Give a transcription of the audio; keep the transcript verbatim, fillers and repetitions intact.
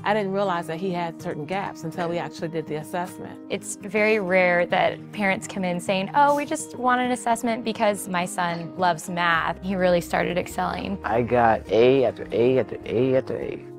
I didn't realize that he had certain gaps until we actually did the assessment. It's very rare that parents come in saying, oh, we just want an assessment because my son loves math. He really started excelling. I got A after A after A after A.